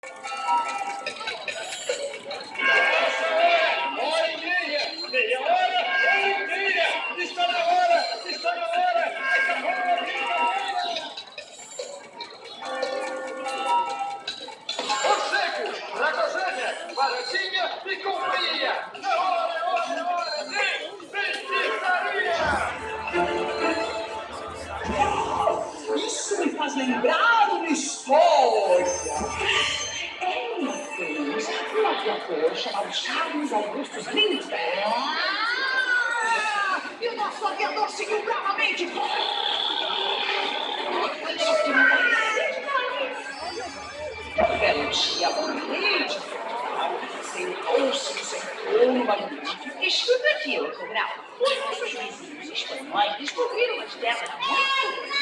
Isso me faz lembrar uma história. Uma vez, um aviador chamado Charles Augustus Lindbergh. E o nosso aviador seguiu bravamente. Um belo dia, morrente, sentou-se e sentou no magnífico. Escuta aqui, ô Cabral. Os nossos vizinhos espanhóis descobriram umas terras muito...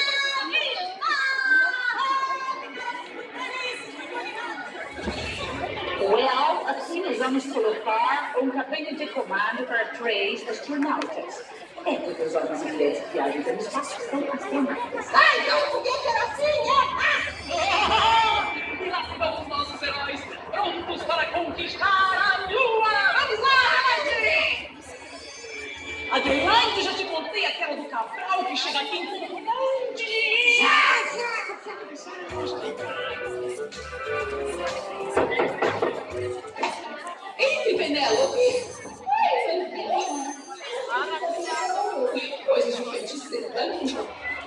Well, assim nós vamos colocar um cabine de comando para 3 astronautas. É porque os homens ingleses que viajam pelo espaço são astronautas. Ah, então o foguete era assim, E lá vamos nós, os heróis, prontos para conquistar a Lua! Vamos lá, Adelaide, já te contei aquela do Cabral que chega aqui com um monte de... Já! Ei, Penélope! Coisas de feitiço dentro.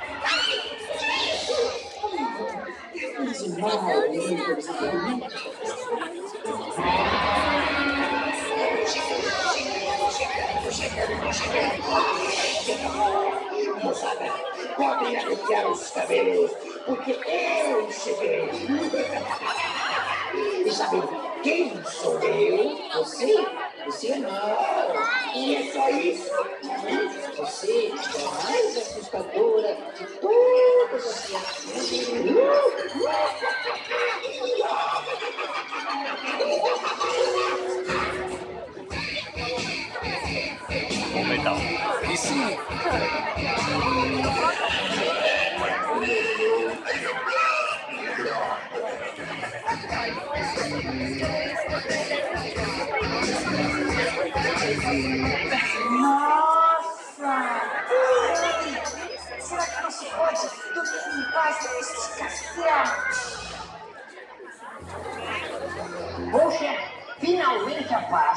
Moçada, podem arrepiar os cabelos, porque eu cheguei. E sabe quem sou eu? Você? Você não. E é só isso? Você é a mais assustadora de todas as criaturas. Metal. E sim. Nossa! Será que não se pode tudo em paz neste castelo? Poxa, finalmente a paz.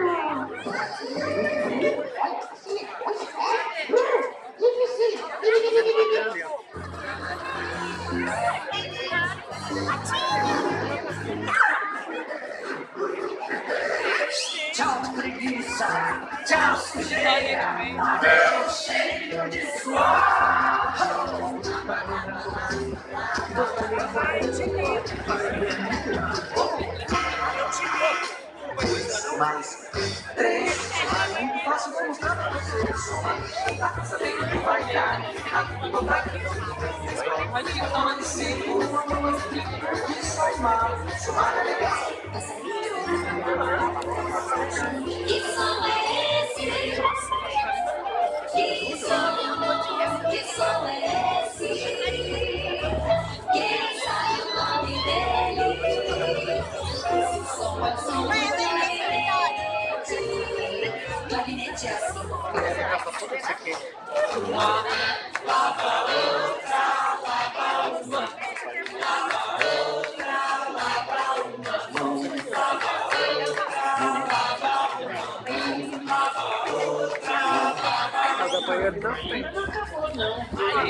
Tchau, preguiça. Tchau, sujeira. Adeus, cheiro de suor. Mais 3. É muito fácil de mostrar pra vocês. Sabendo que vai dar. Não ensino que sai mal. Somar é legal. Que som é esse? Que som é esse? Quem sabe o nome dele? Esse som é o som do gabinete. Gabinete é assim. Uma lava outra, lava uma. Lava outra, lava uma mão. Lava Não acabou, não.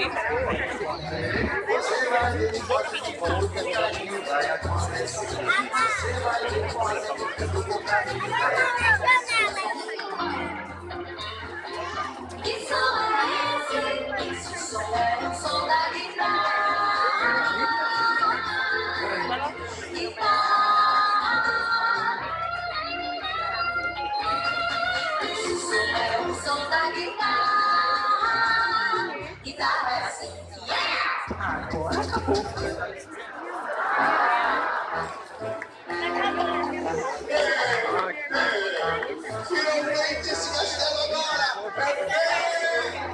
Você vai ver de volta de volta, que a gente vai acontecer. Você vai ver de volta do bocadinho. Que som é esse? Esse som é o som da guitarra. Esse som é o som da guitarra. Guitarra é assim. Agora acabou. Finalmente esse castelo agora!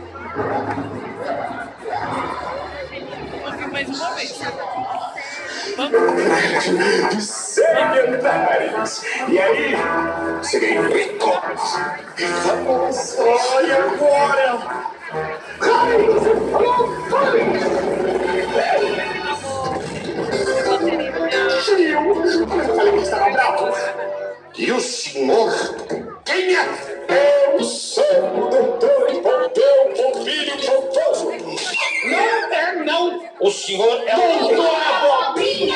Mais uma vez. Secretários. E aí? Serei rico. Olha agora. Tio, eu falei que estava bravo. E o senhor? Quem é? Eu sou o doutor Pompeu Pompilho Pomposo. Não, não. O senhor é o doutor Abobrinha.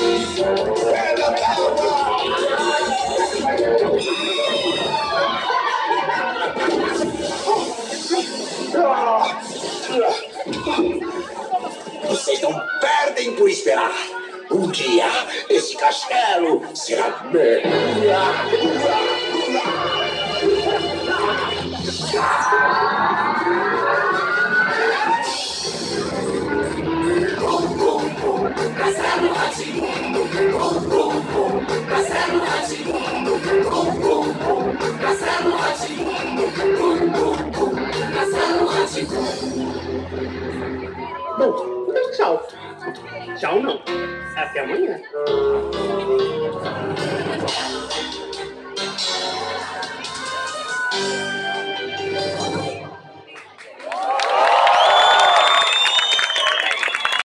Vocês não perdem por esperar. Um dia, esse castelo será meu. Castelo Rá-Tim-Bum, Castelo Rá-Tim-Bum, Castelo Rá-Tim-Bum, Castelo Rá-Tim-Bum. Bom, então tchau. Tchau não. Até amanhã.